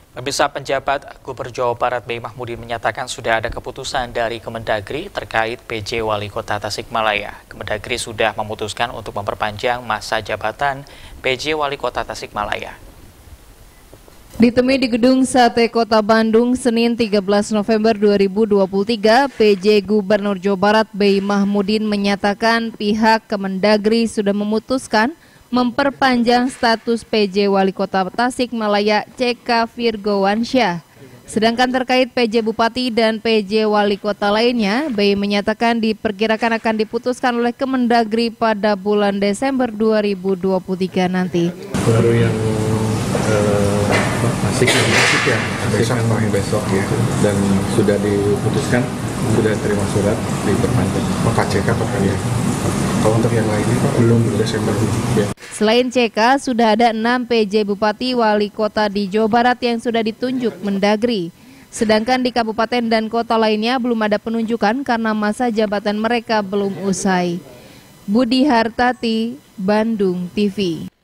Pemirsa, penjabat Gubernur Jawa Barat B. Mahmudin menyatakan sudah ada keputusan dari Kemendagri terkait PJ Wali Kota Tasikmalaya. Kemendagri sudah memutuskan untuk memperpanjang masa jabatan PJ Wali Kota Tasikmalaya. Ditemui di Gedung Sate Kota Bandung, Senin 13 November 2023, PJ Gubernur Jawa Barat B. Mahmudin menyatakan pihak Kemendagri sudah memutuskan memperpanjang status PJ Wali Kota Tasikmalaya CK Virgowansyah. Sedangkan terkait PJ Bupati dan PJ Wali Kota lainnya, B menyatakan diperkirakan akan diputuskan oleh Kemendagri pada bulan Desember 2023 nanti. Baru yang Tasik ya, besok ya, dan sudah diputuskan, sudah terima surat diperpanjang. CK perpanjang. Kalau untuk yang lainnya Pak, belum Desember ya. Selain CK, sudah ada 6 PJ Bupati Wali Kota di Jawa Barat yang sudah ditunjuk Mendagri. Sedangkan di kabupaten dan kota lainnya belum ada penunjukan karena masa jabatan mereka belum usai. Budi Hartati, Bandung TV.